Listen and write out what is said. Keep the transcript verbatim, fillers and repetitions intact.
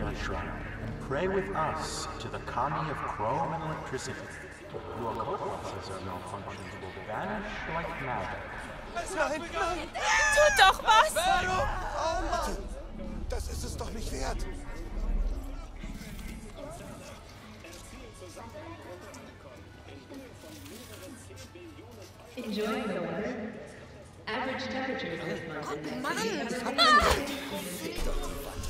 Ouija shrine and pray with us to the kami of chrome and electricity. Your occult processor malfunctions will vanish like magic. Nein, nein! Tut doch was! Warum? Oh Mann! Das ist es doch nicht wert! Enjoying the weather? Average temperatures this month in Mann! Fick doch die Wand!